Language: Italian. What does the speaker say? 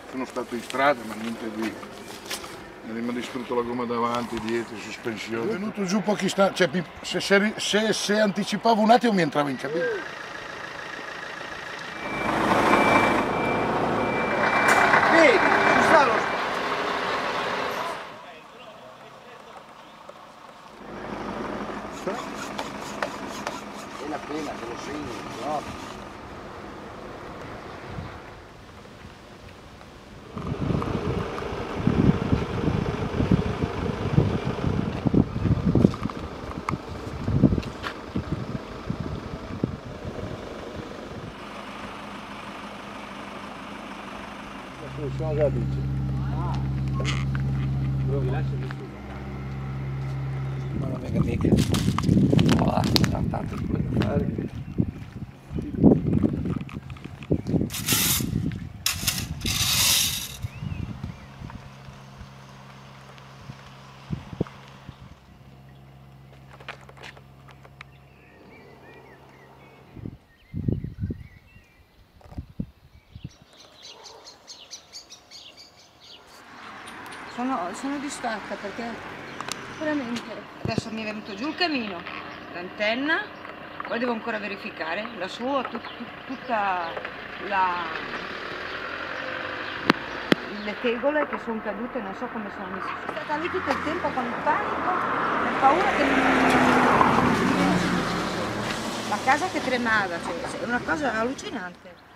Sono stato in strada ma niente di... mi ha distrutto la gomma davanti, dietro, sospensione. È venuto giù pochi istanti, cioè se anticipavo un attimo mi entrava in cabina. Vedi, ci sta lo spazio. È la pena che lo segni, no? La soluzione della bici. Lo rilascio di su. Ma non è mica. Va, tanto si può fare. Sono disfatta perché veramente adesso mi è venuto giù il camino, l'antenna, poi devo ancora verificare la sua, tutta le tegole che sono cadute, non so come sono messe. Sono stata lì tutto il tempo con il panico, la paura che la casa che tremava, cioè è una cosa allucinante.